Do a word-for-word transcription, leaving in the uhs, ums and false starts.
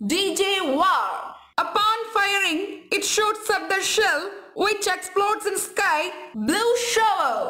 D J.War. Upon firing, it shoots up the shell which explodes in sky blue shower.